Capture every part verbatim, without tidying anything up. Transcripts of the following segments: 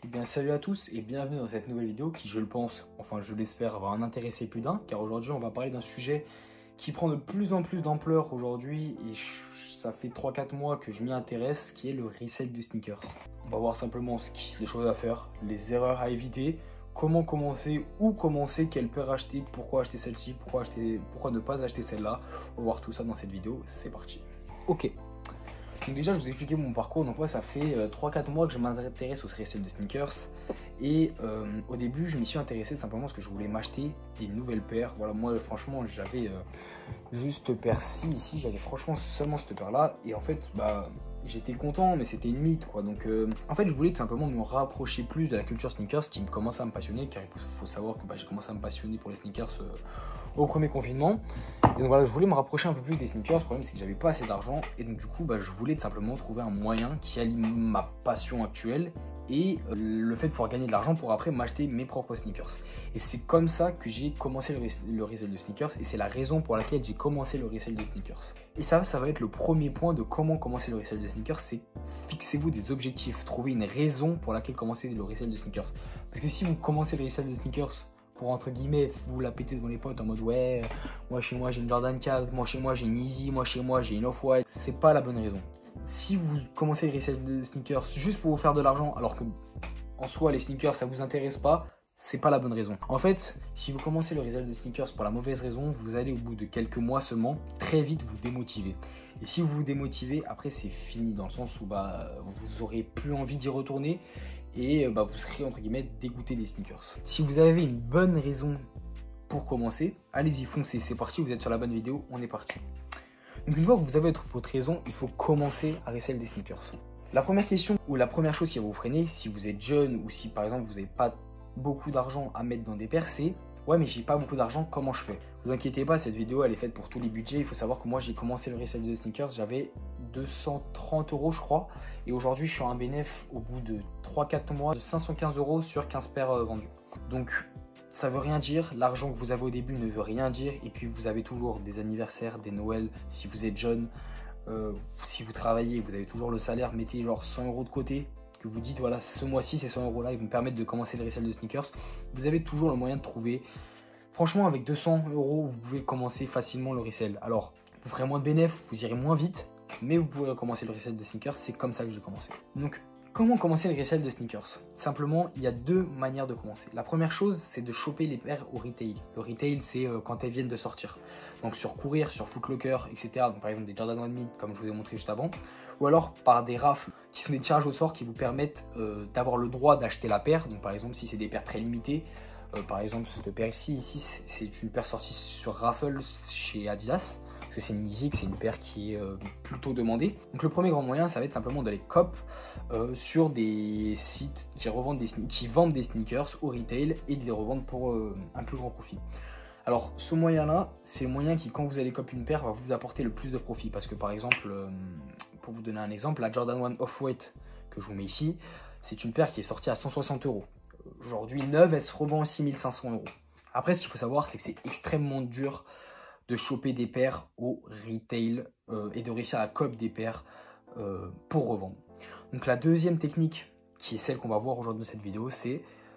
Eh bien salut à tous et bienvenue dans cette nouvelle vidéo qui, je le pense, enfin je l'espère, va en intéresser plus d'un, car aujourd'hui on va parler d'un sujet qui prend de plus en plus d'ampleur aujourd'hui et ça fait trois quatre mois que je m'y intéresse, qui est le resell de sneakers. On va voir simplement ce qui, les choses à faire, les erreurs à éviter, comment commencer, où commencer, quelle paire acheter, pourquoi acheter celle-ci, pourquoi, acheter, pourquoi ne pas acheter celle-là. On va voir tout ça dans cette vidéo, c'est parti. Ok. Donc déjà, je vous ai expliqué mon parcours. Donc moi, ça fait euh, trois quatre mois que je m'intéresse au resell de sneakers. Et euh, au début, je m'y suis intéressé simplement parce que je voulais m'acheter des nouvelles paires. Voilà, moi, franchement, j'avais euh, juste paire-ci, ici. J'avais franchement seulement cette paire-là. Et en fait, bah, j'étais content, mais c'était une mythe, quoi. Donc, euh, en fait, je voulais tout simplement me rapprocher plus de la culture sneakers qui commençait à me passionner. Car il faut savoir que bah, j'ai commencé à me passionner pour les sneakers euh, au premier confinement. Et donc voilà, je voulais me rapprocher un peu plus des sneakers. Le problème, c'est que j'avais pas assez d'argent. Et donc, du coup, bah, je voulais tout simplement trouver un moyen qui allie ma passion actuelle et euh, le fait de pouvoir gagner de l'argent pour après m'acheter mes propres sneakers. Et c'est comme ça que j'ai commencé le, res le resell de sneakers. Et c'est la raison pour laquelle j'ai commencé le resell de sneakers. Et ça, ça va être le premier point de comment commencer le resell de sneakers. C'est fixez-vous des objectifs. Trouvez une raison pour laquelle commencer le resell de sneakers. Parce que si vous commencez le resell de sneakers pour, entre guillemets, vous la péter devant les potes en mode ouais, moi chez moi j'ai une Jordan quatre, moi chez moi j'ai une Yeezy, moi chez moi j'ai une Off-White, c'est pas la bonne raison. Si vous commencez le resell de sneakers juste pour vous faire de l'argent, alors que en soi les sneakers ça vous intéresse pas, c'est pas la bonne raison. En fait, si vous commencez le resell de sneakers pour la mauvaise raison, vous allez au bout de quelques mois seulement très vite vous démotiver. Et si vous vous démotivez, après c'est fini dans le sens où bah, vous aurez plus envie d'y retourner et bah, vous serez entre guillemets dégoûté des sneakers. Si vous avez une bonne raison pour commencer, allez-y, foncez, c'est parti, vous êtes sur la bonne vidéo, on est parti. Donc une fois que vous avez votre raison, il faut commencer à resell des sneakers. La première question ou la première chose qui va vous freiner, si vous êtes jeune ou si par exemple vous n'avez pas beaucoup d'argent à mettre dans des paires, c'est ouais mais j'ai pas beaucoup d'argent, comment je fais? Vous inquiétez pas, cette vidéo elle est faite pour tous les budgets. Il faut savoir que moi j'ai commencé le resell de sneakers, j'avais deux cent trente euros je crois, et aujourd'hui je suis un bénéfice au bout de trois quatre mois de cinq cent quinze euros sur quinze paires euh, vendues. Donc ça veut rien dire, l'argent que vous avez au début ne veut rien dire, et puis vous avez toujours des anniversaires, des Noëls, si vous êtes jeune, euh, si vous travaillez, vous avez toujours le salaire, mettez genre cent euros de côté, que vous dites voilà ce mois-ci ces cent euros là ils vont me permettre de commencer le resell de sneakers. Vous avez toujours le moyen de trouver, franchement avec deux cents euros vous pouvez commencer facilement le resell. Alors vous ferez moins de bénéfices, vous irez moins vite, mais vous pourrez commencer le resell de sneakers. C'est comme ça que j'ai commencé. Donc comment commencer le resell de sneakers? Simplement, il y a deux manières de commencer. La première chose, c'est de choper les paires au retail. Le retail, c'est euh, quand elles viennent de sortir. Donc sur Courir, sur Foot Locker, et cetera. Donc par exemple des Jordan One Mid, comme je vous ai montré juste avant. Ou alors par des rafles, qui sont des tirages au sort qui vous permettent euh, d'avoir le droit d'acheter la paire. Donc par exemple, si c'est des paires très limitées, euh, par exemple cette paire ici, ici c'est une paire sortie sur Raffle chez Adidas. Que c'est une Yeezy, c'est une paire qui est euh, plutôt demandée. Donc le premier grand moyen, ça va être simplement d'aller cop euh, sur des sites qui, revendent des qui vendent des sneakers au retail et de les revendre pour euh, un plus grand profit. Alors ce moyen-là, c'est le moyen qui, quand vous allez cop une paire, va vous apporter le plus de profit. Parce que par exemple, euh, pour vous donner un exemple, la Jordan One Off-White que je vous mets ici, c'est une paire qui est sortie à cent soixante euros. Aujourd'hui neuve, elle se revend à six mille cinq cents euros. Après, ce qu'il faut savoir, c'est que c'est extrêmement dur de choper des paires au retail euh, et de réussir à cop des paires euh, pour revendre. Donc la deuxième technique, qui est celle qu'on va voir aujourd'hui dans cette vidéo, c'est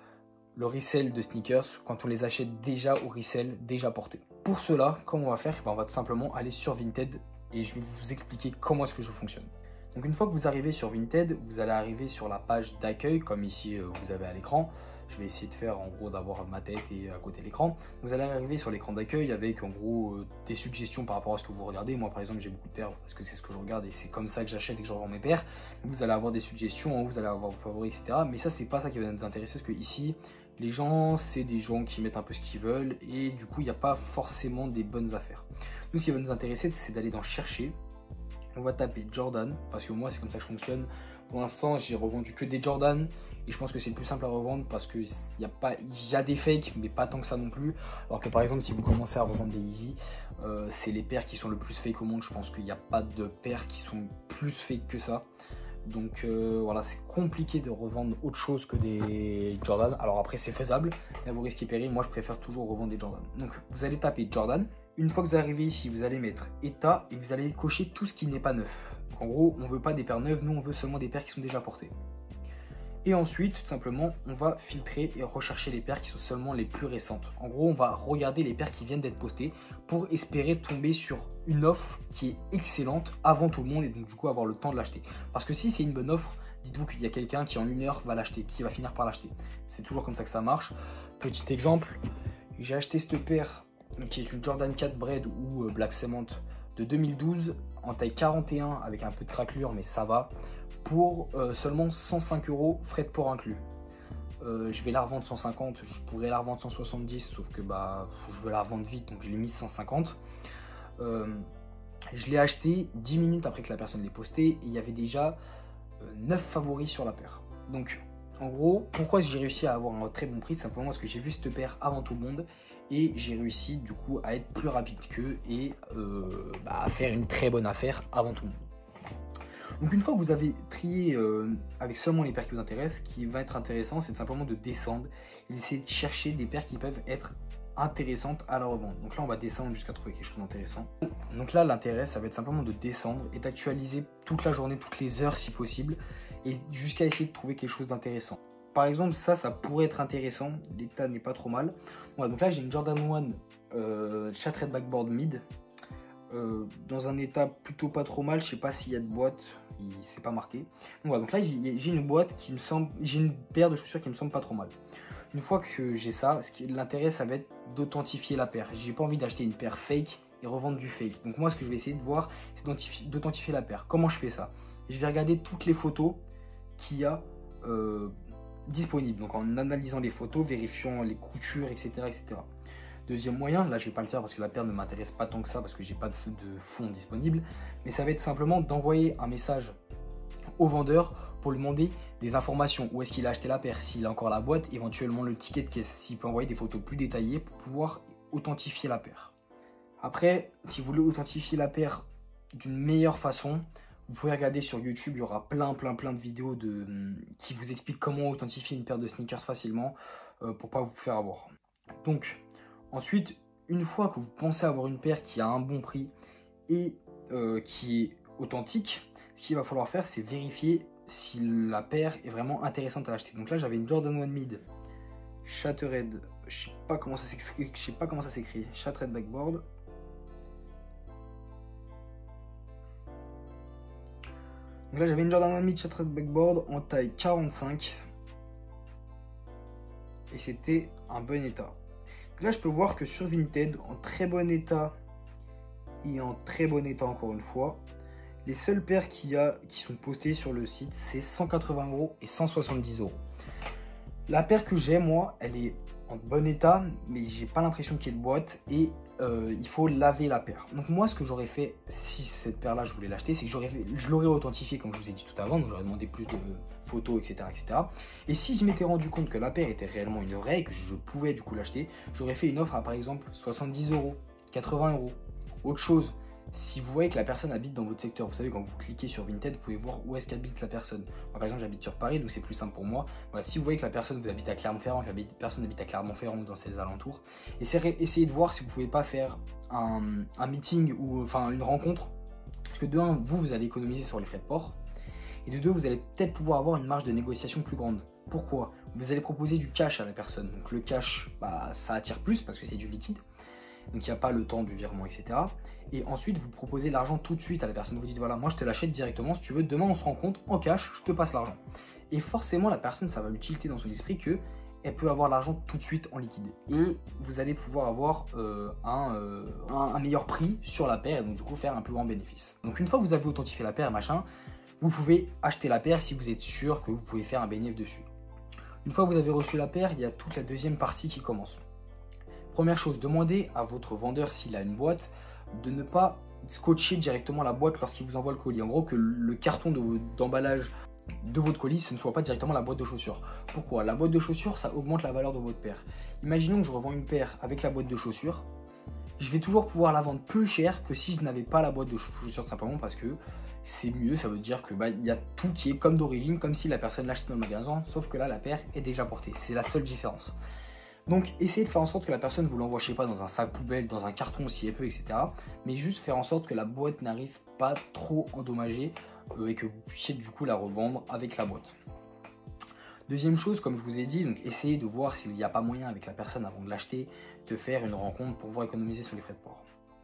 le resell de sneakers quand on les achète déjà au resell, déjà portés. Pour cela, comment on va faire? Ben, on va tout simplement aller sur Vinted et je vais vous expliquer comment est-ce que je fonctionne. Donc une fois que vous arrivez sur Vinted, vous allez arriver sur la page d'accueil, comme ici euh, vous avez à l'écran. Je vais essayer de faire en gros d'avoir ma tête et à côté l'écran. Vous allez arriver sur l'écran d'accueil avec en gros euh, des suggestions par rapport à ce que vous regardez. Moi par exemple j'ai beaucoup de paires parce que c'est ce que je regarde et c'est comme ça que j'achète et que je revends mes paires. Vous allez avoir des suggestions, vous allez avoir vos favoris, et cetera. Mais ça c'est pas ça qui va nous intéresser parce que ici les gens c'est des gens qui mettent un peu ce qu'ils veulent et du coup il n'y a pas forcément des bonnes affaires. Nous ce qui va nous intéresser c'est d'aller dans chercher. On va taper Jordan parce que moi c'est comme ça que je fonctionne. Pour l'instant j'ai revendu que des Jordan. Et je pense que c'est le plus simple à revendre parce qu'il y a pas, il y a des fakes, mais pas tant que ça non plus. Alors que par exemple, si vous commencez à revendre des Yeezy, euh, c'est les paires qui sont le plus fake au monde. Je pense qu'il n'y a pas de paires qui sont plus fake que ça. Donc euh, voilà, c'est compliqué de revendre autre chose que des Jordan. Alors après, c'est faisable, mais à vos risques et périls, moi je préfère toujours revendre des Jordan. Donc vous allez taper Jordan. Une fois que vous arrivez ici, vous allez mettre état et vous allez cocher tout ce qui n'est pas neuf. Donc, en gros, on ne veut pas des paires neuves, nous on veut seulement des paires qui sont déjà portées. Et ensuite, tout simplement, on va filtrer et rechercher les paires qui sont seulement les plus récentes. En gros, on va regarder les paires qui viennent d'être postées pour espérer tomber sur une offre qui est excellente avant tout le monde et donc du coup avoir le temps de l'acheter. Parce que si c'est une bonne offre, dites-vous qu'il y a quelqu'un qui en une heure va l'acheter, qui va finir par l'acheter. C'est toujours comme ça que ça marche. Petit exemple, j'ai acheté cette paire qui est une Jordan quatre Bread ou Black Cement de deux mille douze en taille quarante et un avec un peu de craquelure, mais ça va, pour euh, seulement cent cinq euros, frais de port inclus. Euh, je vais la revendre cent cinquante, je pourrais la revendre cent soixante-dix, sauf que bah, je veux la revendre vite, donc je l'ai mise cent cinquante. Euh, je l'ai acheté dix minutes après que la personne l'ait posté et il y avait déjà euh, neuf favoris sur la paire. Donc en gros, pourquoi j'ai réussi à avoir un très bon prix? Simplement parce que j'ai vu cette paire avant tout le monde et j'ai réussi du coup à être plus rapide qu'eux et euh, bah, à faire une très bonne affaire avant tout le monde. Donc une fois que vous avez trié euh, avec seulement les paires qui vous intéressent, ce qui va être intéressant, c'est simplement de descendre et d'essayer de chercher des paires qui peuvent être intéressantes à la revente. Donc là, on va descendre jusqu'à trouver quelque chose d'intéressant. Donc là, l'intérêt, ça va être simplement de descendre et d'actualiser toute la journée, toutes les heures si possible, et jusqu'à essayer de trouver quelque chose d'intéressant. Par exemple, ça, ça pourrait être intéressant. L'état n'est pas trop mal. Voilà, donc là, j'ai une Jordan un euh, Shattered Backboard Mid. Euh, dans un état plutôt pas trop mal, je sais pas s'il y a de boîte, c'est pas marqué. Donc, voilà, donc là j'ai une boîte qui me semble, j'ai une paire de chaussures qui me semble pas trop mal. Une fois que j'ai ça, l'intérêt ça va être d'authentifier la paire. J'ai pas envie d'acheter une paire fake et revendre du fake. Donc moi ce que je vais essayer de voir, c'est d'authentifier la paire. Comment je fais ça? Je vais regarder toutes les photos qu'il y a euh, disponibles. Donc en analysant les photos, vérifiant les coutures, et cetera, et cetera. Deuxième moyen, là je vais pas le faire parce que la paire ne m'intéresse pas tant que ça, parce que j'ai pas de, de fond disponible, mais ça va être simplement d'envoyer un message au vendeur pour lui demander des informations, où est-ce qu'il a acheté la paire, s'il a encore la boîte, éventuellement le ticket de caisse, s'il peut envoyer des photos plus détaillées pour pouvoir authentifier la paire. Après, si vous voulez authentifier la paire d'une meilleure façon, vous pouvez regarder sur YouTube, il y aura plein plein plein de vidéos de, qui vous expliquent comment authentifier une paire de sneakers facilement euh, pour pas vous faire avoir. Donc ensuite, une fois que vous pensez avoir une paire qui a un bon prix et euh, qui est authentique, ce qu'il va falloir faire, c'est vérifier si la paire est vraiment intéressante à acheter. Donc là, j'avais une Jordan un Mid Shattered, je sais pas comment ça s'écrit, je sais pas comment ça s'écrit, Shattered Backboard. Donc là, j'avais une Jordan un Mid Shattered Backboard en taille quarante-cinq et c'était un bon état. Là, je peux voir que sur Vinted, en très bon état et en très bon état encore une fois, les seules paires qu'il y a qui sont postées sur le site, c'est cent quatre-vingts euros et cent soixante-dix euros. La paire que j'ai, moi, elle est en bon état, mais j'ai pas l'impression qu'il y ait de boîte et euh, il faut laver la paire. Donc moi, ce que j'aurais fait, si cette paire-là, je voulais l'acheter, c'est que j'aurais, je l'aurais authentifié, comme je vous ai dit tout avant, donc j'aurais demandé plus de photos, et cetera, et cetera. Et si je m'étais rendu compte que la paire était réellement une vraie et que je pouvais du coup l'acheter, j'aurais fait une offre à par exemple soixante-dix euros, quatre-vingts euros. Autre chose, si vous voyez que la personne habite dans votre secteur, vous savez, quand vous cliquez sur Vinted, vous pouvez voir où est-ce qu'habite la personne. Moi, par exemple, j'habite sur Paris, donc c'est plus simple pour moi. Voilà, si vous voyez que la personne vous habite à Clermont-Ferrand, que la personne habite à Clermont-Ferrand ou dans ses alentours, essayez, essayez de voir si vous pouvez pas faire un, un meeting ou enfin une rencontre. Parce que de un, vous, vous allez économiser sur les frais de port. Et de deux, vous allez peut-être pouvoir avoir une marge de négociation plus grande. Pourquoi? Vous allez proposer du cash à la personne. Donc le cash, bah, ça attire plus parce que c'est du liquide. Donc il n'y a pas le temps du virement, et cetera. Et ensuite, vous proposez l'argent tout de suite à la personne. Vous dites, voilà, moi je te l'achète directement. Si tu veux, demain on se rencontre en cash, je te passe l'argent. Et forcément, la personne, ça va lui tilter dans son esprit que elle peut avoir l'argent tout de suite en liquide. Et vous allez pouvoir avoir euh, un, euh, un, un meilleur prix sur la paire et donc du coup faire un plus grand bénéfice. Donc une fois que vous avez authentifié la paire, machin, vous pouvez acheter la paire si vous êtes sûr que vous pouvez faire un bénéfice dessus. Une fois que vous avez reçu la paire, il y a toute la deuxième partie qui commence. Première chose, demandez à votre vendeur s'il a une boîte de ne pas scotcher directement la boîte lorsqu'il vous envoie le colis. En gros, que le carton d'emballage de, de votre colis, ce ne soit pas directement la boîte de chaussures. Pourquoi? La boîte de chaussures, ça augmente la valeur de votre paire. Imaginons que je revends une paire avec la boîte de chaussures. Je vais toujours pouvoir la vendre plus cher que si je n'avais pas la boîte de chaussures, simplement parce que c'est mieux. Ça veut dire que bah, y a tout qui est comme d'origine, comme si la personne l'achetait dans le magasin, sauf que là, la paire est déjà portée. C'est la seule différence. Donc, essayez de faire en sorte que la personne vous l'envoie, je sais pas, dans un sac poubelle, dans un carton si elle peut, et cetera. Mais juste faire en sorte que la boîte n'arrive pas trop endommagée euh, et que vous puissiez du coup la revendre avec la boîte. Deuxième chose, comme je vous ai dit, donc essayez de voir s'il n'y a pas moyen avec la personne avant de l'acheter, de faire une rencontre pour pouvoir économiser sur les frais de port.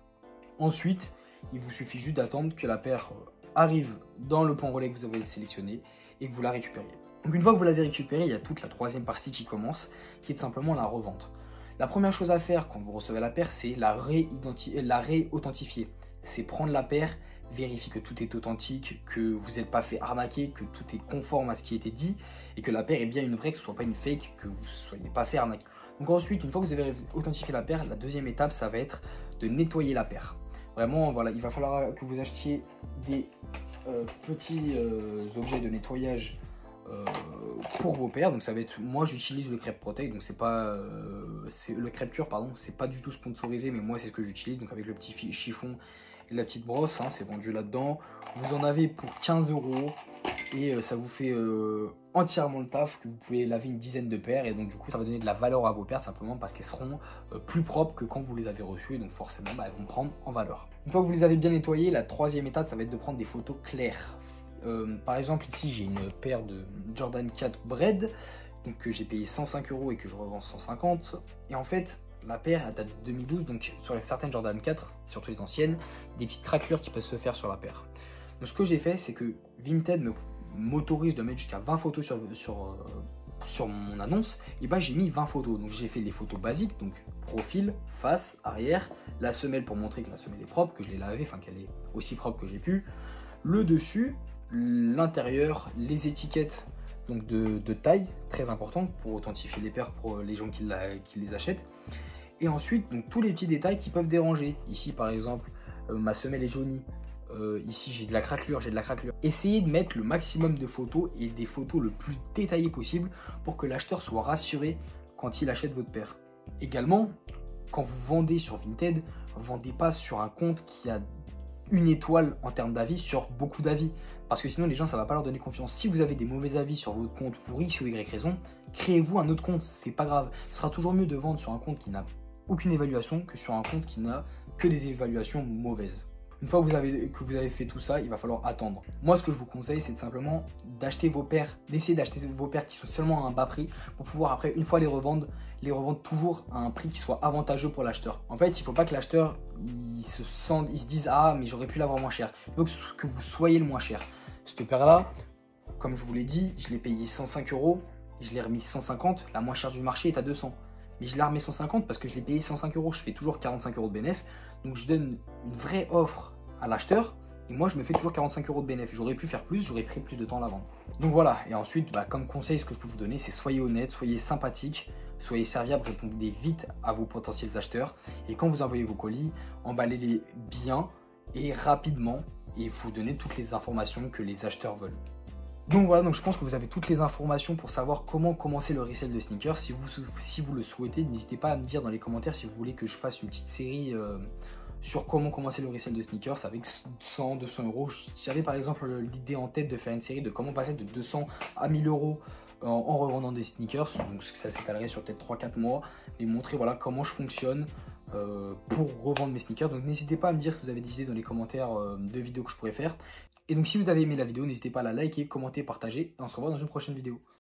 Ensuite, il vous suffit juste d'attendre que la paire arrive dans le point relais que vous avez sélectionné et que vous la récupériez. Donc une fois que vous l'avez récupérée, il y a toute la troisième partie qui commence, qui est simplement la revente. La première chose à faire quand vous recevez la paire, c'est la réauthentifier. C'est prendre la paire, vérifier que tout est authentique, que vous n'êtes pas fait arnaquer, que tout est conforme à ce qui a été dit et que la paire est bien une vraie, que ce ne soit pas une fake, que vous ne soyez pas fait arnaquer. Donc ensuite, une fois que vous avez authentifié la paire, la deuxième étape, ça va être de nettoyer la paire. Vraiment, voilà, il va falloir que vous achetiez des euh, petits euh, objets de nettoyage euh, pour vos paires. Donc ça va être, moi j'utilise le Crêpe Protect, donc c'est pas, euh, c'est le Crêpe Cure pardon, c'est pas du tout sponsorisé, mais moi c'est ce que j'utilise. Donc avec le petit chiffon et la petite brosse, hein, c'est vendu là-dedans. Vous en avez pour quinze euros et euh, ça vous fait euh, entièrement le taf, que vous pouvez laver une dizaine de paires et donc du coup ça va donner de la valeur à vos paires simplement parce qu'elles seront euh, plus propres que quand vous les avez reçues et donc forcément bah, elles vont prendre en valeur. Une fois que vous les avez bien nettoyées, la troisième étape ça va être de prendre des photos claires. Euh, par exemple ici j'ai une paire de Jordan quatre Bread donc que j'ai payé cent cinq euros et que je revends cent cinquante et en fait la paire elle date de deux mille douze, donc sur certaines Jordan quatre, surtout les anciennes, des petites craquelures qui peuvent se faire sur la paire. Donc ce que j'ai fait c'est que Vinted me m'autorise de mettre jusqu'à vingt photos sur, sur, euh, sur mon annonce, et bah j'ai mis vingt photos. Donc j'ai fait les photos basiques, donc profil, face, arrière, la semelle pour montrer que la semelle est propre, que je l'ai lavée, enfin qu'elle est aussi propre que j'ai pu, le dessus, l'intérieur, les étiquettes donc de, de taille, très important pour authentifier les paires pour les gens qui, la, qui les achètent. Et ensuite, donc, tous les petits détails qui peuvent déranger. Ici, par exemple, euh, ma semelle est jaunie. Euh, ici, j'ai de la craquelure, j'ai de la craquelure. Essayez de mettre le maximum de photos et des photos le plus détaillées possible pour que l'acheteur soit rassuré quand il achète votre paire. Également, quand vous vendez sur Vinted, ne vendez pas sur un compte qui a une étoile en termes d'avis sur beaucoup d'avis. Parce que sinon, les gens, ça ne va pas leur donner confiance. Si vous avez des mauvais avis sur votre compte pour X ou Y raison, créez-vous un autre compte. C'est pas grave. Ce sera toujours mieux de vendre sur un compte qui n'a aucune évaluation que sur un compte qui n'a que des évaluations mauvaises. Une fois que vous, avez, que vous avez fait tout ça, il va falloir attendre. Moi, ce que je vous conseille, c'est simplement d'acheter vos paires, d'essayer d'acheter vos paires qui sont seulement à un bas prix pour pouvoir après, une fois les revendre, les revendre toujours à un prix qui soit avantageux pour l'acheteur. En fait, il ne faut pas que l'acheteur il se sente, il se dise ah mais j'aurais pu l'avoir moins cher. Il faut que vous soyez le moins cher. Cette paire-là, comme je vous l'ai dit, je l'ai payé cent cinq euros, je l'ai remis cent cinquante. La moins chère du marché est à deux cents. Mais je l'ai remis cent cinquante parce que je l'ai payé cent cinq euros. Je fais toujours quarante-cinq euros de bénéfice. Donc je donne une vraie offre à l'acheteur et moi je me fais toujours quarante-cinq euros de bénéfice. J'aurais pu faire plus, j'aurais pris plus de temps à la vendre. Donc voilà, et ensuite bah, comme conseil ce que je peux vous donner c'est soyez honnête, soyez sympathique, soyez serviable, répondez vite à vos potentiels acheteurs et quand vous envoyez vos colis, emballez-les bien et rapidement et vous donnez toutes les informations que les acheteurs veulent. Donc voilà, donc je pense que vous avez toutes les informations pour savoir comment commencer le resell de sneakers. Si vous, si vous le souhaitez, n'hésitez pas à me dire dans les commentaires si vous voulez que je fasse une petite série euh, sur comment commencer le resell de sneakers avec cent, deux cents euros. J'avais par exemple l'idée en tête de faire une série de comment passer de deux cents à mille euros en, en revendant des sneakers. Donc ça s'étalerait sur peut-être trois quatre mois et montrer voilà comment je fonctionne euh, pour revendre mes sneakers. Donc n'hésitez pas à me dire que vous avez des idées dans les commentaires euh, de vidéos que je pourrais faire. Et donc si vous avez aimé la vidéo, n'hésitez pas à la liker, commenter, partager et on se revoit dans une prochaine vidéo.